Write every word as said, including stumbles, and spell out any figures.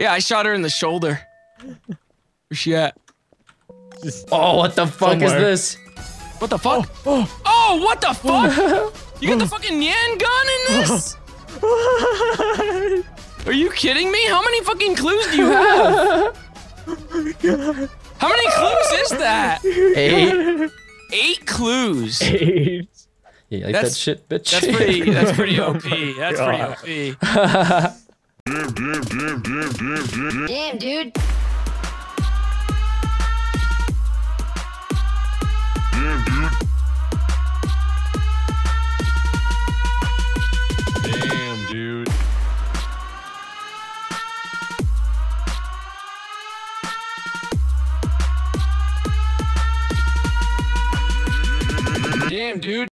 Yeah, I shot her in the shoulder. Where's she at? Oh, what the fuck Somewhere. is this? What the fuck? Oh, Oh, what the fuck? You got the fucking Nyan gun in this? Are you kidding me? How many fucking clues do you have? How many clues is that? Eight. Eight clues. Eight. Yeah, you like That's- that shit, bitch. That's pretty. That's pretty O P. That's pretty O P. Damn, dude. Damn, dude. Damn, dude.